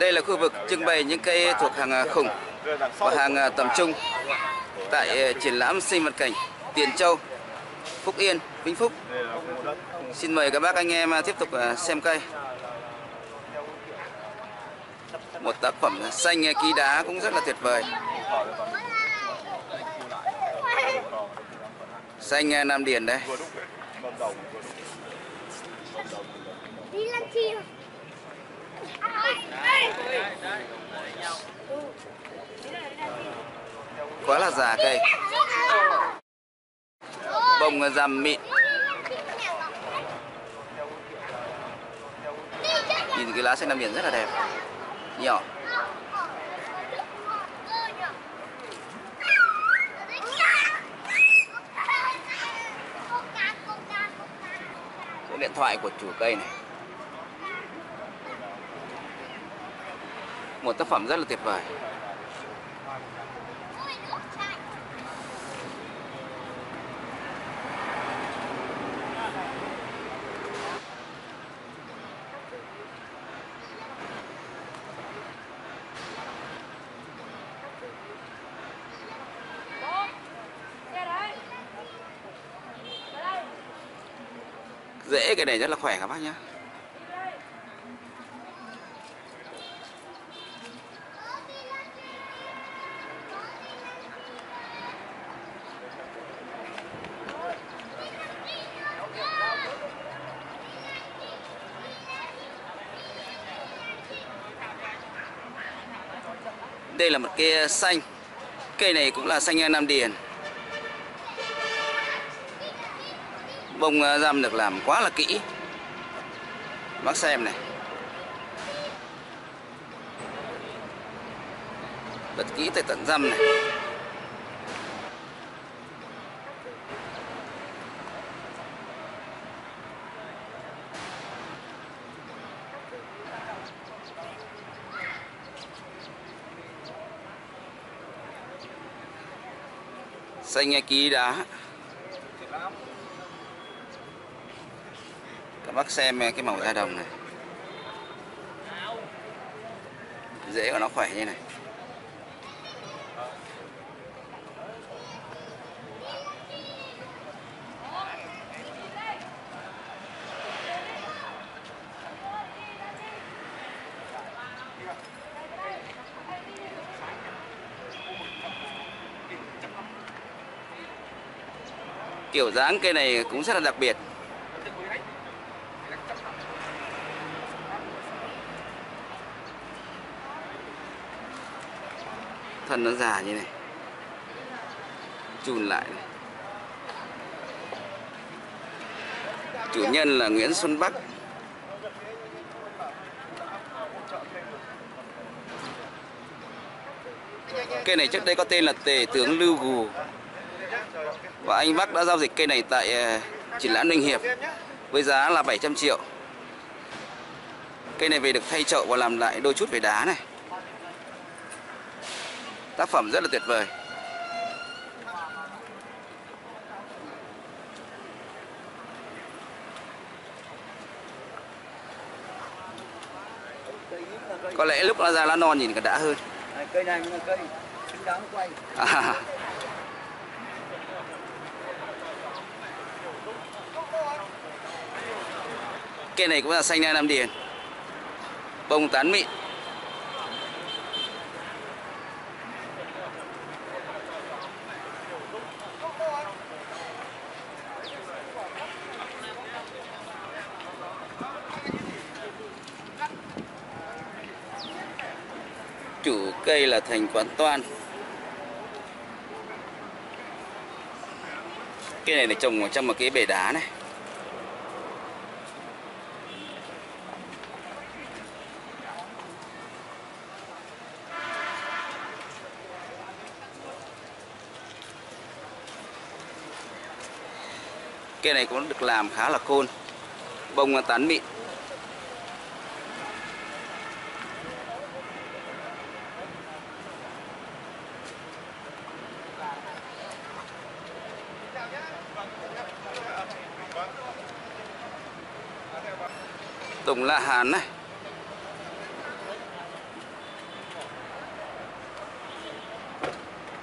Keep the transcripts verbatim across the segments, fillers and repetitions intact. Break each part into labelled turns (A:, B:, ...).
A: Đây là khu vực trưng bày những cây thuộc hàng khủng và hàng tầm trung tại triển lãm sinh vật cảnh Tiền Châu, Phúc Yên, Vĩnh Phúc. Xin mời các bác anh em tiếp tục xem cây. Một tác phẩm xanh ký đá cũng rất là tuyệt vời. Xanh Nam Điền đây. Quá là già cây. Bông rằm mịn. Nhìn cái lá xanh Nam Điền rất là đẹp. Nhỏ. Số điện thoại của chủ cây này. Một tác phẩm rất là tuyệt vời. Rễ cái này rất là khỏe các bác nhé. Đây là một cây xanh. Cây này cũng là xanh Nam Điền. Bông răm được làm quá là kỹ. Bác xem này. Bật kỹ tới tận răm này. Xanh ký đá. Các bác xem cái màu da đồng này. Rễ của nó khỏe như này. Kiểu dáng cây này cũng rất là đặc biệt. Thân nó già như này, chùn lại này. Chủ nhân là Nguyễn Xuân Bắc. Cây này trước đây có tên là Tề Tướng Lưu Gù. Và anh Bắc đã giao dịch cây này tại triển lãm Ninh Hiệp với giá là bảy trăm triệu. Cây này về được thay chậu và làm lại đôi chút về đá này. Tác phẩm rất là tuyệt vời. Có lẽ lúc nó ra lá non nhìn còn đã hơn.
B: Cây này là cây xứng đáng quay.
A: À. Cây này cũng là xanh Nam Điền. Bông tán mịn. Chủ cây là Thành Quán Toan. Cây này được trồng ở trong một cái bể đá này. Cây này cũng được làm khá là khôn. Bông tán mịn. Tùng La Hán này.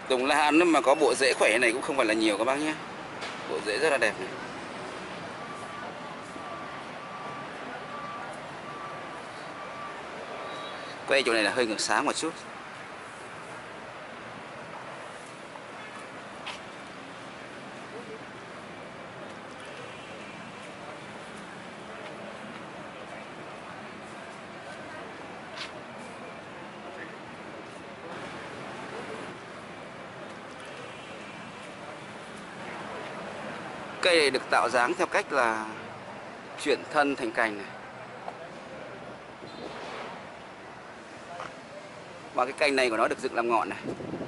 A: Tùng La Hán mà có bộ rễ khỏe này cũng không phải là nhiều các bác nhé. Bộ rễ rất là đẹp này. Quay chỗ này là hơi ngược sáng một chút. Cây này được tạo dáng theo cách là chuyển thân thành cành này. Và cái cành này của nó được dựng làm ngọn này.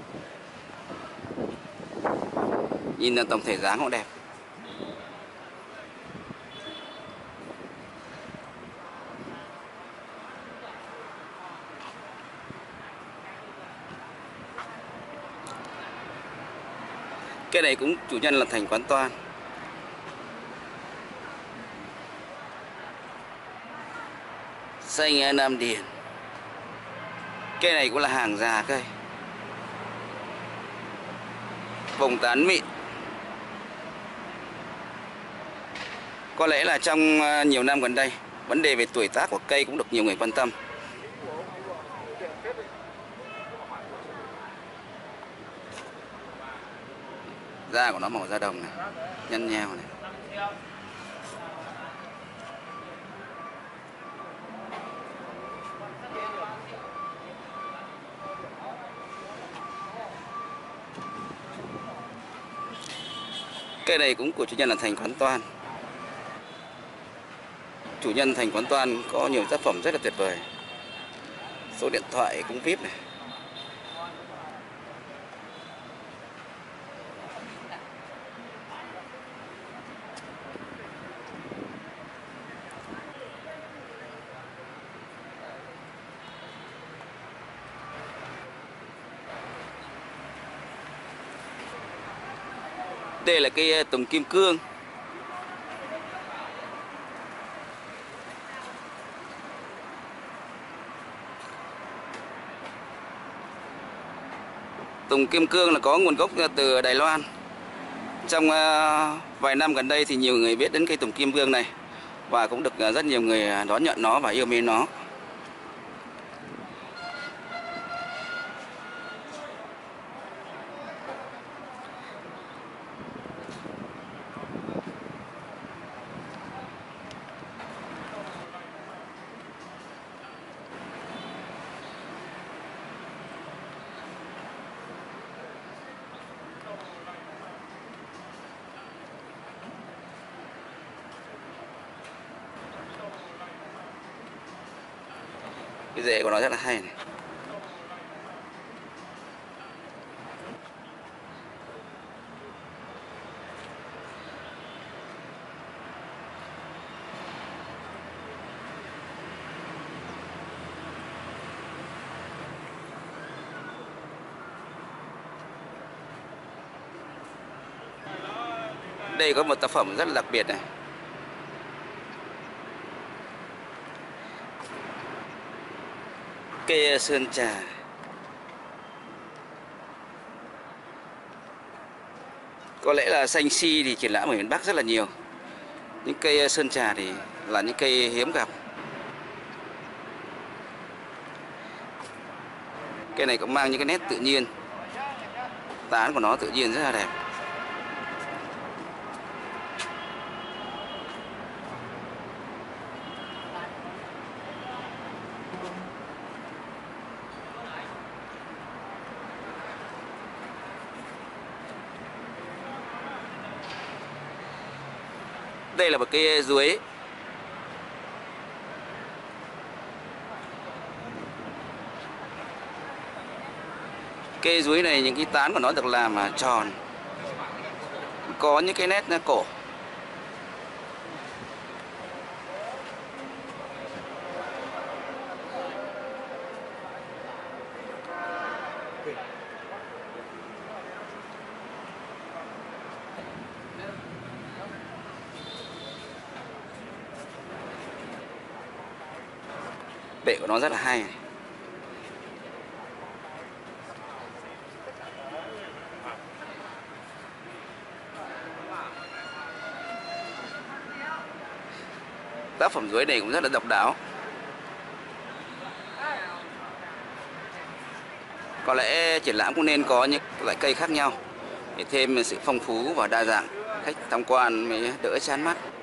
A: Nhìn là tổng thể dáng cũng đẹp. Cái này cũng chủ nhân là Thành Quán Toan. Xanh Nam Điền. Cây này cũng là hàng già cây. Bông tán mịn. Có lẽ là trong nhiều năm gần đây, vấn đề về tuổi tác của cây cũng được nhiều người quan tâm. Da của nó màu da đồng này, nhăn nheo này. Cây này cũng của chủ nhân là Thành Quán Toan. Chủ nhân Thành Quán Toan có nhiều tác phẩm rất là tuyệt vời. Số điện thoại cũng vê i pê này. Đây là cây tùng kim cương. Tùng kim cương là có nguồn gốc từ Đài Loan. Trong uh, vài năm gần đây thì nhiều người biết đến cây tùng kim cương này và cũng được uh, rất nhiều người đón nhận nó và yêu mến nó. Cái rễ của nó rất là hay này. Đây có một tác phẩm rất là đặc biệt này. Cây sơn trà. Có lẽ là xanh si thì triển lãm ở miền Bắc rất là nhiều. Những cây sơn trà thì là những cây hiếm gặp. Cây này cũng mang những cái nét tự nhiên. Tán của nó tự nhiên rất là đẹp. Đây là một cây ruế. Cây ruế này những cái tán của nó được làm tròn, có những cái nét cổ. Bệ của nó rất là hay này. tác phẩm dưới này cũng rất là độc đáo. Có lẽ triển lãm cũng nên có những loại cây khác nhau để thêm sự phong phú và đa dạng, khách tham quan mới đỡ chán mắt.